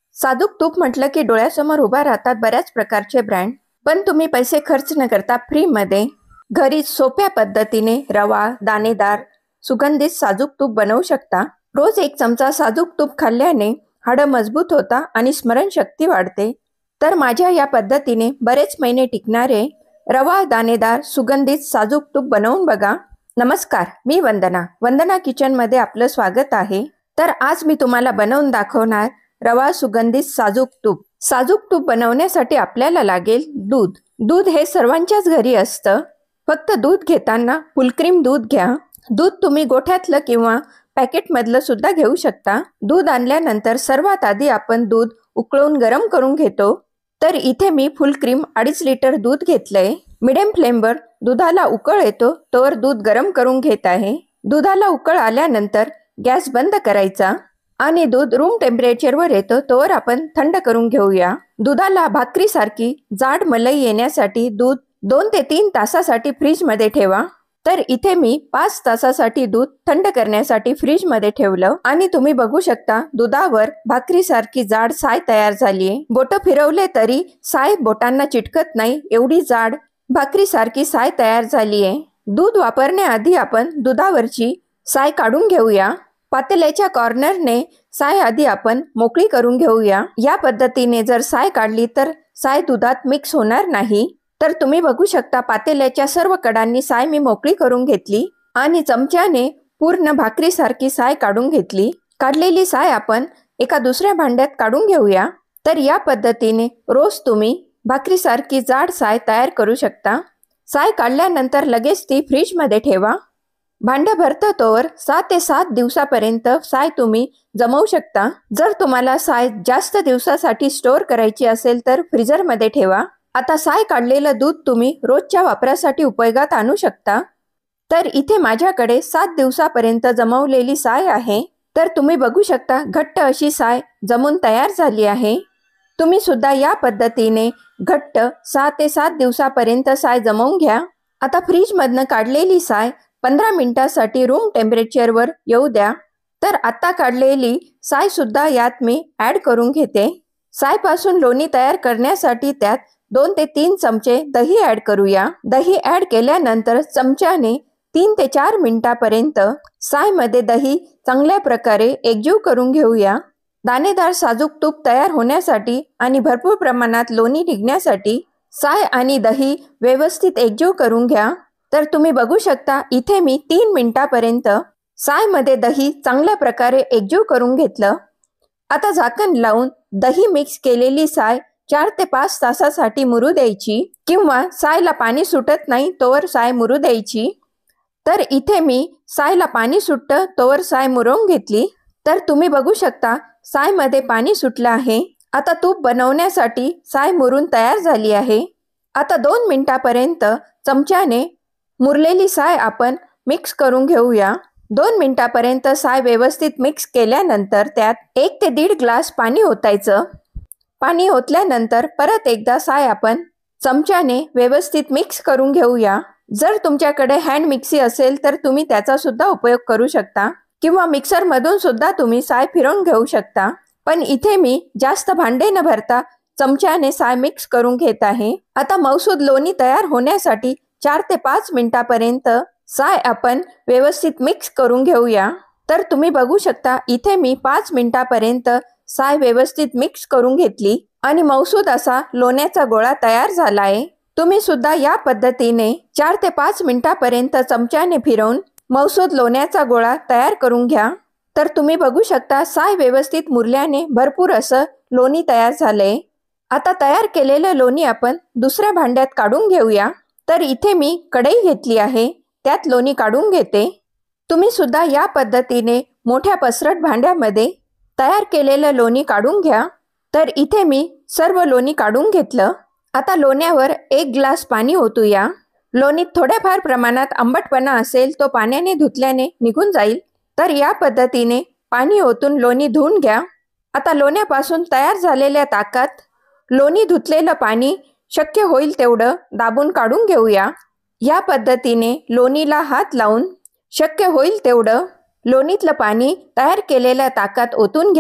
साजूक तूप म्हटलं की डोळ्यासमोर उभा राहतात बऱ्याच प्रकारचे ब्रँड. पण तुम्ही पैसे खर्च न करता फ्रीमध्ये घरी सोप्या पद्धतीने रवा, दाणेदार, सुगंधित साजूक तूप बनवू शकता. रोज एक चमचा साजूक तूप खाल्ल्याने हाडं मजबूत होता आणि स्मरणशक्ती वाढते. तर माझ्या या पद्धतीने बरेच महिने टिकणारे रवा दाणेदार सुगंधित साजूक तूप बनवून बघा. नमस्कार, मी वंदना किचनमध्ये आपलं स्वागत आहे. तर आज मी तुम्हाला बनवून दाखवणार रवा सुगंधित साजूक तूप. साजूक तूप बनवण्यासाठी आपल्याला लागेल दूध. दूध हे सर्वांच्याच घरी असतं. फक्त दूध घेताना फुलक्रीम दूध घ्या. दूध तुम्ही गोठ्यातलं किंवा पॅकेटमधलं सुद्धा घेऊ शकता. दूध आणल्यानंतर सर्वात आधी आपण दूध उकळून गरम करून घेतो. तर इथे मी फुलक्रीम 2.5 लिटर दूध घेतलंय. मिडियम फ्लेमवर दुधाला उकळ येतो तोवर दूध गरम करून घेत आहे. दुधाला उकळ आल्यानंतर गॅस बंद करायचा आणि दूध रूम टेम्परेचरवर येतो तोवर आपण थंड करून घेऊया. दुधाला भाकरीसारखी जाड मलई येण्यासाठी दूध 2 ते 3 तासासाठी फ्रीजमध्ये ठेवा. तर इथे मी 5 तासासाठी दूध थंड करण्यासाठी फ्रीजमध्ये ठेवलं आणि तुम्ही बघू शकता दुधावर भाकरीसारखी जाड साय तयार झालीये. बोटं फिरवले तरी साय बोटांना चिटकत नाही एवढी जाड भाकरीसारखी साय तयार झालीये. दूध वापरण्याआधी आपण दुधावरची साय काढून घेऊया. पातेल्याच्या कॉर्नरने साय आधी आपण मोकळी करून घेऊया. या पद्धतीने जर साय काढली तर साय दुधात मिक्स होणार नाही. तर तुम्ही बघू शकता पातेल्याच्या सर्व कडांनी साय मी मोकळी करून घेतली आणि चमच्याने पूर्ण भाकरीसारखी साय काढून घेतली. काढलेली साय आपण एका दुसऱ्या भांड्यात काढून घेऊया. तर या पद्धतीने रोज तुम्ही भाकरीसारखी जाड साय तयार करू शकता. साय काढल्यानंतर लगेच ती फ्रीजमध्ये ठेवा. भांडं भरतं तोवर 6 ते 7 दिवसापर्यंत साय तुम्ही जमवू शकता. जर तुम्हाला साय जास्त दिवसासाठी स्टोअर करायची असेल तर फ्रीजरमध्ये ठेवा. आता साय काढलेलं दूध तुम्ही रोजच्या वापरासाठी उपयोगात आणू शकता. तर इथे माझ्याकडे 7 दिवसापर्यंत जमवलेली साय आहे. तर तुम्ही बघू शकता घट्ट अशी साय जमून तयार झाली आहे. तुम्ही सुद्धा या पद्धतीने घट्ट 6 ते 7 दिवसापर्यंत साय जमवून घ्या. आता फ्रीजमधनं काढलेली साय 15 मिनिटासाठी रूम टेम्परेचरवर येऊ द्या. तर आता काढलेली साय सुद्धा यात मी ॲड करून घेते. सायपासून लोणी तयार करण्यासाठी त्यात 2 ते 3 चमचे दही ॲड करूया. दही ॲड केल्यानंतर चमच्याने 3 ते 4 मिनिटापर्यंत सायमध्ये दही चांगल्या प्रकारे एकजीव करून घेऊया. दाणेदार साजूक तूप तयार होण्यासाठी आणि भरपूर प्रमाणात लोणी निघण्यासाठी साय आणि दही व्यवस्थित एकजीव करून घ्या. तर तुम्ही बघू शकता इथे मी 3 मिनिटापर्यंत सायमध्ये दही चांगल्या प्रकारे एकजीव करून घेतलं. आता झाकण लावून दही मिक्स केलेली साय 4 ते 5 तासासाठी मुरू द्यायची किंवा सायला पाणी सुटत नाही तोवर साय मुरू द्यायची. तर इथे मी सायला पाणी सुटतं तोवर साय मुरवून घेतली. तर तुम्ही बघू शकता सायमध्ये पाणी सुटलं आहे. आता तूप बनवण्यासाठी साय मुरून तयार झाली आहे. आता 2 मिनिटापर्यंत चमच्याने मुरलेली साय आपण मिक्स करून घेऊया. 2 मिनिटापर्यंत साय व्यवस्थित मिक्स केल्यानंतर त्यात 1 ते 1.5 ग्लास पाणी ओतायचं. पाणी ओतल्यानंतर परत एकदा साय आपण चमच्याने व्यवस्थित मिक्स करून घेऊया. जर तुमच्याकडे हँड मिक्सी असेल तर तुम्ही त्याचा सुद्धा उपयोग करू शकता किंवा मिक्सरमधून सुद्धा तुम्ही साय फिरवून घेऊ शकता. पण इथे मी जास्त भांडे न भरता चमच्याने साय मिक्स करून घेत आहे. आता मौसूद लोणी तयार होण्यासाठी 4 ते 5 मिनिटापर्यंत साय आपण व्यवस्थित मिक्स करून घेऊया. तर तुम्ही बघू शकता इथे मी 5 मिनिटापर्यंत साय व्यवस्थित मिक्स करून घेतली आणि मौसूद असा लोण्याचा गोळा तयार झाला आहे. तुम्ही सुद्धा या पद्धतीने 4 ते 5 मिनिटापर्यंत चमच्याने फिरवून मौसूद लोण्याचा गोळा तयार करून घ्या. तर तुम्ही बघू शकता साय व्यवस्थित मुरल्याने भरपूर असं लोणी तयार झालंय. आता तयार केलेलं लोणी आपण दुसऱ्या भांड्यात काढून घेऊया. तर इथे मी कढई घेतली आहे त्यात लोणी काढून घेते. तुम्ही सुद्धा या पद्धतीने मोठ्या पसरट भांड्यामध्ये तयार केलेलं लोणी काढून घ्या. तर इथे मी सर्व लोणी काढून घेतलं. आता लोण्यावर 1 ग्लास पाणी ओतूया. लोणीत थोड्याफार प्रमाणात आंबटपणा असेल तो पाण्याने धुतल्याने निघून जाईल. तर या पद्धतीने पाणी ओतून लोणी धुवून घ्या. आता लोण्यापासून तयार झालेल्या ताकात लोणी धुतलेलं पाणी शक्य होईल तेवढं दाबून काढून घेऊया. या पद्धतीने लोणीला हात लावून शक्य होईल तेवढं लोणीतलं पाणी तयार केलेल्या ताकात ओतून घ्या.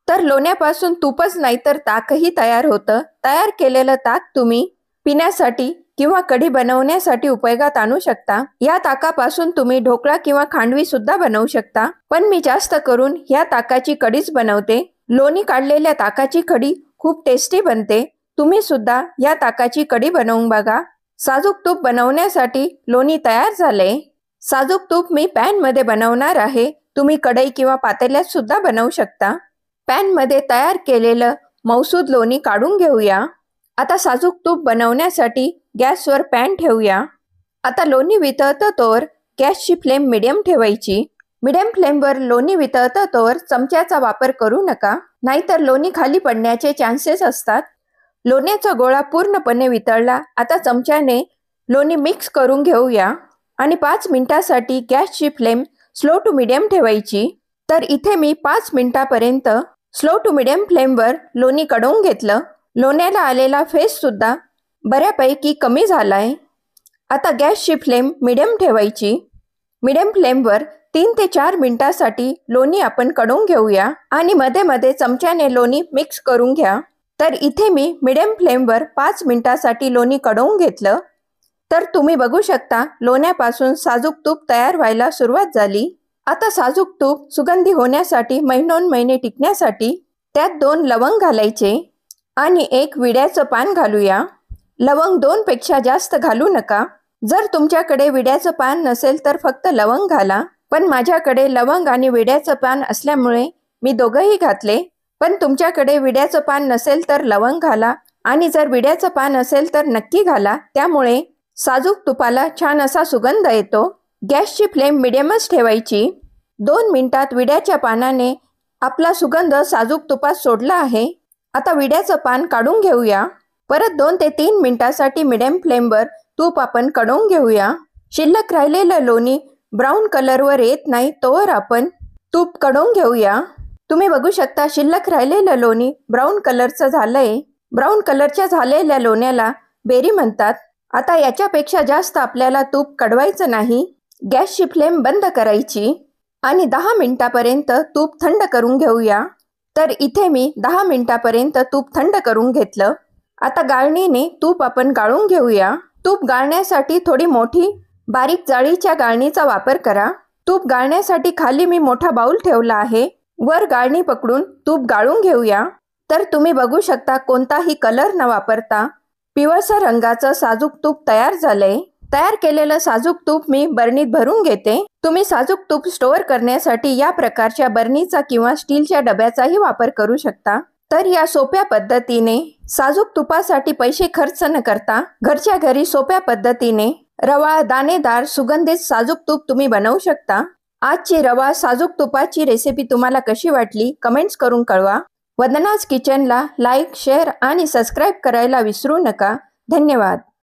तर लोण्यापासून तूपच नाही तर ताकही तयार होतं. तयार केलेलं ताक तुम्ही पिण्यासाठी किंवा कढी बनवण्यासाठी उपयोगात आणू शकता. या ताकापासून तुम्ही ढोकळा किंवा खांडवी सुद्धा बनवू शकता, पण मी जास्त करून या ताकाची कढीच बनवते. लोणी काढलेल्या ताकाची कढी खूप टेस्टी बनते. तुम्ही सुद्धा या ताकाची कढी बनवून बघा. साजूक तूप बनवण्यासाठी लोणी तयार झाले. साजूक तूप मी पॅन मध्ये बनवणार आहे. तुम्ही कढई किंवा पातेल्यात सुद्धा बनवू शकता. पॅन मध्ये तयार केलेलं मौसूद लोणी काढून घेऊया. आता साजूक तूप बनवण्यासाठी गॅसवर पॅन ठेवूया. आता लोणी वितळतं तोवर गॅसची फ्लेम मिडियम ठेवायची. मिडियम फ्लेमवर लोणी वितळतं तोवर चमच्याचा वापर करू नका, नाहीतर लोणी खाली पडण्याचे चान्सेस असतात. लोण्याचा गोळा पूर्णपणे वितळला. आता चमच्याने लोणी मिक्स करून घेऊया आणि 5 मिनिटांसाठी गॅसची फ्लेम स्लो टू मिडियम ठेवायची. तर इथे मी 5 मिनिटांपर्यंत स्लो टू मिडियम फ्लेमवर लोणी कढवून घेतलं. लोण्याला आलेला फेस सुद्धा बऱ्यापैकी कमी झालाय. आता गॅसची फ्लेम मिडियम ठेवायची. मिडियम फ्लेमवर 3 ते 4 मिनिटांसाठी लोणी आपण कढवून घेऊया आणि मध्ये मध्ये चमच्याने लोणी मिक्स करून घ्या. तर इथे मी मिडियम फ्लेमवर 5 मिनिटांसाठी लोणी कढवून घेतलं. तर तुम्ही बघू शकता लोण्यापासून साजूक तूप तयार व्हायला सुरुवात झाली. आता साजूक तूप सुगंधी होण्यासाठी महिनोन-महिने टिकण्यासाठी त्यात 2 लवंग घालायचे आणि 1 विड्याचं पान घालूया. लवंग 2 पेक्षा जास्त घालू नका. जर तुमच्याकडे विड्याचं पान नसेल तर फक्त लवंग घाला, पण माझ्याकडे लवंग आणि विड्याचं पान असल्यामुळे मी दोघंही घातले. पण तुमच्याकडे विड्याचं पान नसेल तर लवंग घाला आणि जर विड्याचं पान असेल तर नक्की घाला. त्यामुळे साजूक तुपाला छान असा सुगंध येतो. गॅसची फ्लेम मिडियमच ठेवायची. 2 मिनिटात विड्याच्या पानाने आपला सुगंध साजूक तुपात सोडला आहे. आता विड्याचं पान काढून घेऊया. परत 2 ते 3 मिनिटांसाठी मिडियम फ्लेमवर तूप आपण कढवून घेऊया. शिल्लक राहिलेलं लोणी ब्राऊन कलरवर येत नाही तोवर आपण तूप कढवून घेऊया. तुम्ही बघू शकता शिल्लक राहिलेलं लोणी ब्राऊन कलरचं झालंय. ब्राऊन कलरच्या झालेल्या लोण्याला बेरी म्हणतात. आता याच्यापेक्षा जास्त आपल्याला तूप कढवायचं नाही. गॅसची फ्लेम बंद करायची आणि 10 मिनिटांपर्यंत तूप थंड करून घेऊया. तर इथे मी 10 मिनिटांपर्यंत तूप थंड करून घेतलं. आता गाळणीने तूप आपण गाळून घेऊया. तूप गाळण्यासाठी थोडी मोठी बारीक जाळीच्या गाळणीचा वापर करा. तूप गाळण्यासाठी खाली मी मोठा बाउल ठेवला आहे. वर गाळणी पकडून तूप गाळून घेऊया. तर तुम्ही बघू शकता कोणताही कलर न वापरता पिवळसर रंगाचं साजूक तूप तयार झालंय. तयार केलेलं साजूक तूप मी बरणीत भरून घेते. तुम्ही साजूक तूप स्टोअर करण्यासाठी या प्रकारच्या बरणीचा किंवा स्टीलच्या डब्याचाही वापर करू शकता. तर या सोप्या पद्धतीने साजूक तुपासाठी पैसे खर्च न करता घरच्या घरी सोप्या पद्धतीने रवा दाणेदार सुगंधित साजूक तूप तुम्ही बनवू शकता. आजची रवा साजूक तुपाची रेसिपी तुम्हाला कशी वाटली कमेंट्स करून कळवा. वंदनाज किचनला लाईक, शेअर आणि सबस्क्राईब करायला विसरू नका. धन्यवाद.